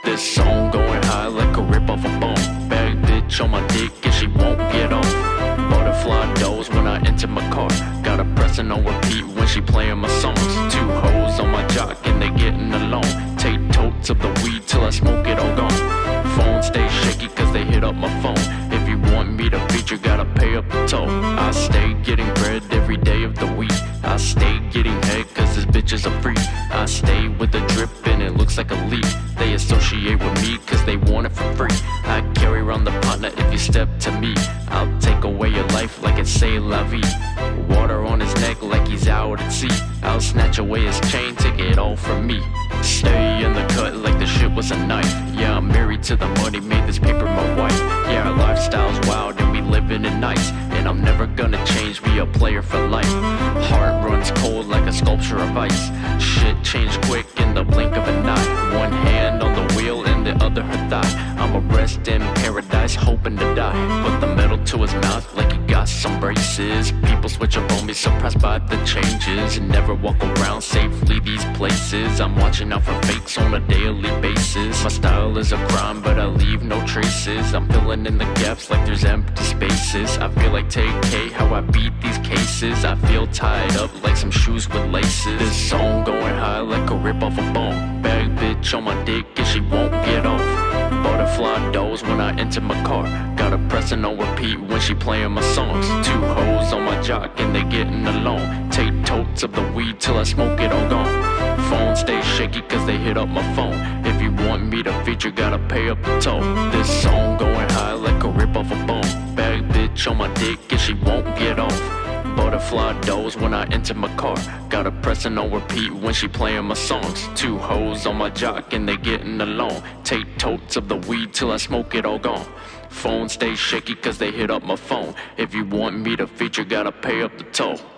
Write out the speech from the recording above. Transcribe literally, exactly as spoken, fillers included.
This song going high like a rip off a bone. Bad bitch on my dick and she won't get off. Butterfly doze when I enter my car. Got her pressing on repeat when she playing my songs. Two hoes on my jock and they getting along. Take totes of the weed till I smoke it all gone. Phone stay shaky cause they hit up my phone. If you want me to feature, gotta pay up the toll. I stay getting bread every day of the week. I stay getting head cause this bitch is a freak. I stay with the drip and it looks like a leak. They associate with me cause they want it for free. I carry around the partner if you step to me. I'll take away your life like it's say la vie. Water on his neck like he's out at sea. I'll snatch away his chain, take it all from me. Stay in the cut like the shit was a knife. Yeah, I'm married to the money, made this paper my wife. Yeah, our lifestyle's wild and we living it nice. And I'm never gonna change, be a player for life. Heart runs cold like a sculpture of ice. Shit changed quick in the blink of an eye. One hand on the wheel and the other her thigh. I'm a rest in paradise, hoping to die. Put the metal to his mouth like he got some braces. People switch up on me, surprised by the changes. And never walk around safely these places. I'm watching out for fakes on a daily basis. My style is a crime, but I leave no traces. I'm filling in the gaps like there's empty spaces. I feel like T K, how I beat these cases. I feel tied up like some shoes with laces. This song going high like a rip off a bone. Bad bitch on my dick and she won't get off. Butterfly doze when I enter my car. Got her pressing on repeat when she playing my songs. Two hoes on my jock and they getting along. Take totes of the weed till I smoke it all gone. Phone stay shaky cause they hit up my phone. If you want me to feature, gotta pay up the toll. This song going high like a rip off a bone. Bad bitch on my dick and she won't get off. Butterfly doze when I enter my car. Got her pressing on repeat when she playing my songs. Two hoes on my jock and they getting along. Take totes of the weed till I smoke it all gone. Phone stay shaky cause they hit up my phone. If you want me to feature, gotta pay up the toll.